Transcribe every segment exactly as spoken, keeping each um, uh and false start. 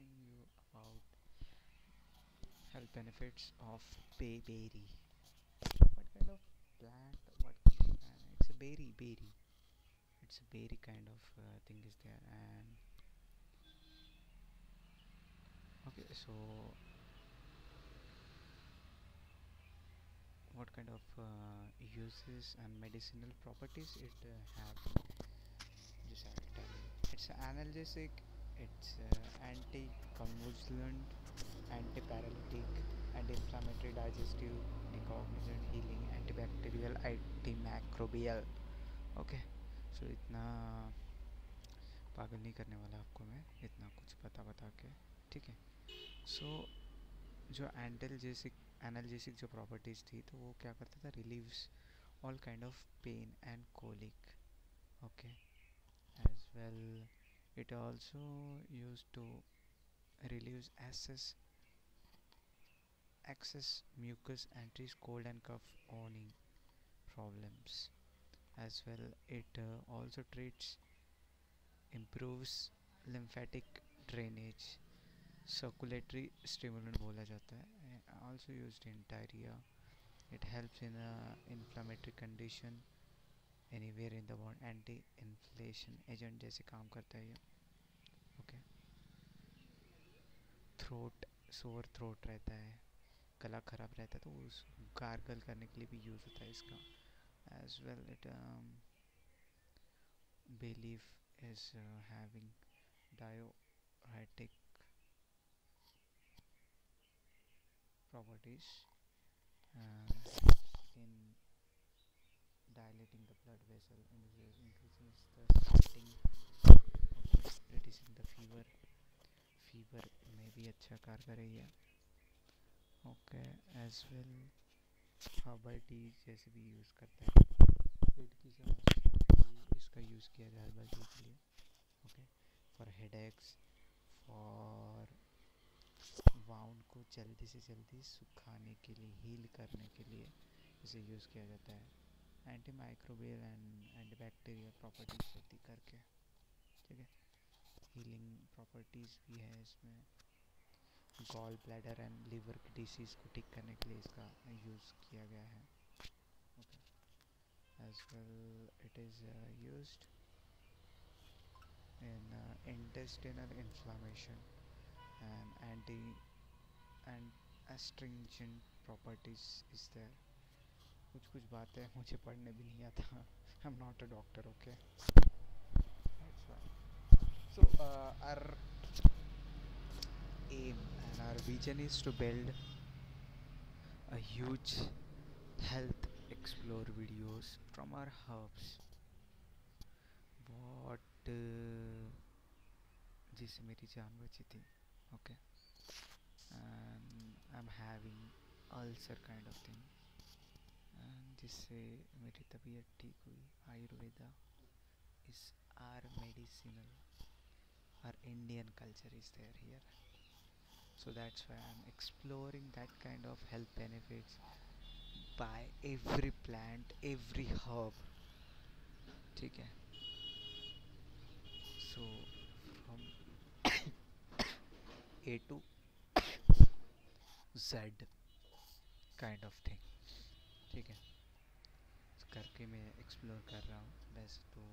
discussing you about health benefits of bayberry. What kind of plant? What kind of, uh, it's a berry, berry. It's a berry kind of uh, thing is there. And okay, so what kind of uh, uses and medicinal properties it uh, have? Just I will tell you. It's analgesic. It's uh, anti-convulsant, antiparalytic, anti-inflammatory, digestive, decognizant, healing, antibacterial, antimicrobial. Okay so इतना पागल नहीं करने वाला आपको मैं इतना कुछ बता बता के ठीक है. सो so, जो एंटलजेसिक एनाल्जेसिक जो प्रॉपर्टीज़ थी तो वो क्या करता था, relieves all kind of pain and colic. Okay as well it also use to relieves excess excess mucus and treats cold and cough owning problems. As well it uh, also treats, improves lymphatic drainage, circulatory stimulant बोला जाता है. Also used in diarrhea. It helps in a inflammatory condition anywhere in the body. Anti-inflammation agent जैसे काम करता है ये. Okay throat sore throat रहता है, गला ख़राब रहता है तो उस गार्गल करने के लिए भी यूज़ होता है इसका. As well it bay leaf is uh, having diuretic properties uh, in dilating the blood vessel, increasing the sweating, okay, reducing the fever. fever में भी अच्छा कार कर रही है. Okay as well herbal tea जैसे भी यूज़ करता है. पेट की समस्या के लिए इसका यूज़ किया जाए हर्बल टी के लिए. Okay for headaches, for wound को जल्दी से जल्दी सुखाने के लिए, हील करने के लिए इसे यूज़ किया जाता है. Anti microbial and antibacterial properties होती करके. ठीक है, हीलिंग प्रॉपर्टीज़ भी है इसमें. गॉल ब्लैडर एंड लीवर की डिसीज़ को ठीक करने के लिए इसका यूज़ किया गया है. Okay as well it is used in uh, intestinal inflammation and anti and astringent properties is there. कुछ कुछ बातें मुझे पढ़ने भी नहीं आता. I'm not a doctor, okay? That's why. So uh, our aim and our vision is to build a huge health explore videos from our herbs. What uh, जिससे मेरी जान बची थी. Okay and I am having ulcer kind of thing, and जिससे मेरी तबीयत ठीक हुई. Ayurveda is our medicinal, our Indian culture is there here. So that's why I am exploring that kind of health benefits by every plant, every herb. ठीक है, so from A to Z kind of thing. ठीक है, करके मैं explore कर रहा हूँ वैसे तो.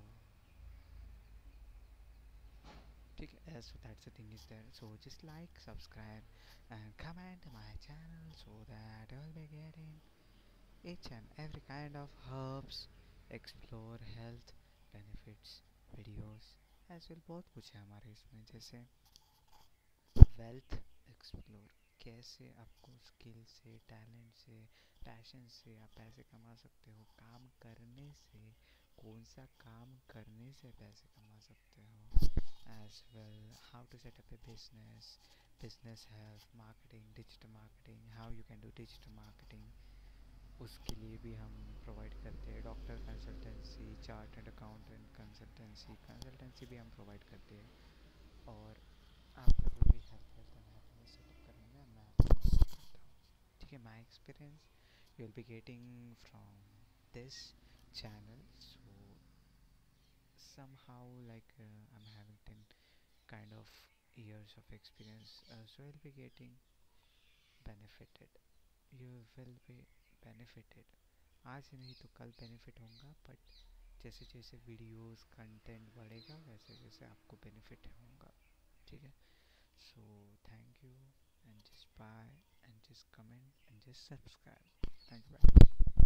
ठीक है, as that's the thing is there. So just like, subscribe and comment my channel so that you'll be getting each and every kind of herbs, explore health benefits videos as well. बहुत कुछ है हमारे इसमें, जैसे wealth explore, कैसे आपको skill से, talent से, पैशन से आप पैसे कमा सकते हो. काम करने से, कौन सा काम करने से पैसे कमा सकते हो. As well how to set up a business, business health, marketing, digital marketing, how you can do digital marketing. उसके लिए भी हम प्रोवाइड करते हैं. Doctor consultancy, chart and accountant consultancy consultancy भी हम प्रोवाइड करते हैं. और आपका कोई भी health health and happiness setup करने में मैं आपको मदद करता हूँ. ठीक है, my experience you will be getting from this channel. So somehow like uh, I'm having ten kind of years of experience, uh, so you'll be getting benefited. You will be benefited. आज नहीं तो कल benefit होगा, but जैसे जैसे videos content बढ़ेगा वैसे वैसे आपको बेनिफिट होगा. ठीक है. So thank you, and just buy and just comment and just subscribe. Thank you. Bye.